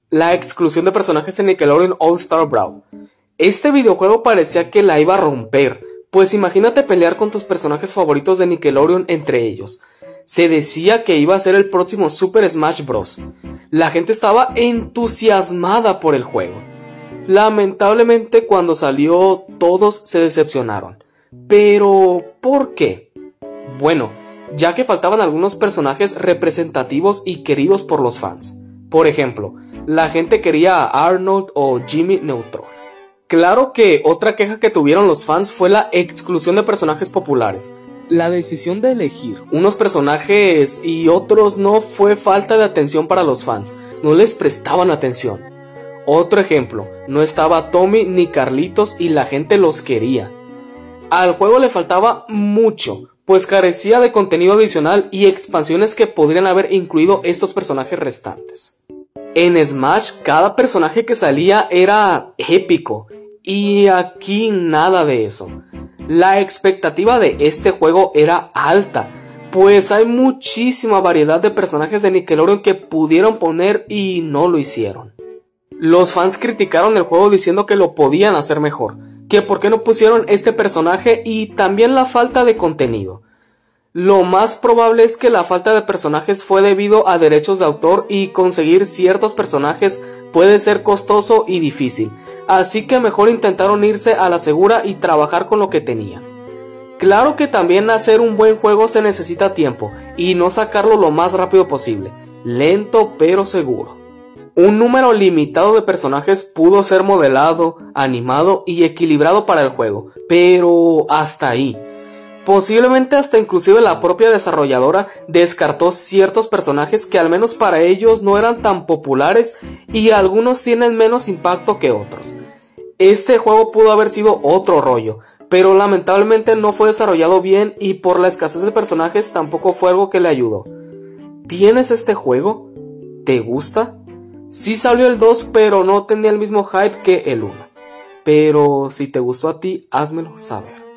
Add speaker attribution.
Speaker 1: la exclusión de personajes en Nickelodeon All Star Brawl. Este videojuego parecía que la iba a romper, pues imagínate pelear con tus personajes favoritos de Nickelodeon entre ellos. Se decía que iba a ser el próximo Super Smash Bros. La gente estaba entusiasmada por el juego. Lamentablemente cuando salió todos se decepcionaron. ¿Pero por qué? Bueno, ya que faltaban algunos personajes representativos y queridos por los fans. Por ejemplo, la gente quería a Arnold o Jimmy Neutron. Claro que otra queja que tuvieron los fans fue la exclusión de personajes populares. La decisión de elegir unos personajes y otros no fue falta de atención para los fans, no les prestaban atención. Otro ejemplo, no estaba Tommy ni Carlitos y la gente los quería. Al juego le faltaba mucho, pues carecía de contenido adicional y expansiones que podrían haber incluido estos personajes restantes. En Smash, cada personaje que salía era épico, y aquí nada de eso. La expectativa de este juego era alta, pues hay muchísima variedad de personajes de Nickelodeon que pudieron poner y no lo hicieron. Los fans criticaron el juego diciendo que lo podían hacer mejor, que por qué no pusieron este personaje y también la falta de contenido. Lo más probable es que la falta de personajes fue debido a derechos de autor y conseguir ciertos personajes puede ser costoso y difícil, así que mejor intentaron irse a la segura y trabajar con lo que tenían. Claro que también hacer un buen juego se necesita tiempo y no sacarlo lo más rápido posible, lento pero seguro. Un número limitado de personajes pudo ser modelado, animado y equilibrado para el juego, pero hasta ahí. Posiblemente hasta inclusive la propia desarrolladora descartó ciertos personajes que al menos para ellos no eran tan populares y algunos tienen menos impacto que otros. Este juego pudo haber sido otro rollo, pero lamentablemente no fue desarrollado bien y por la escasez de personajes tampoco fue algo que le ayudó. ¿Tienes este juego? ¿Te gusta? Sí salió el 2 pero no tenía el mismo hype que el 1. Pero si te gustó a ti, házmelo saber.